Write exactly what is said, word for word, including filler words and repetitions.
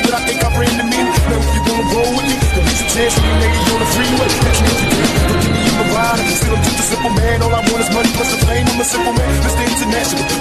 but I think I ran the meaning. Now if you wanna roll with me, then there's a chance for me, nigga, you on the freeway. Catch me if you can, but give me in my ride. Still I'm just a simple man, all I want is money plus the fame. I'm a simple man, Mister International.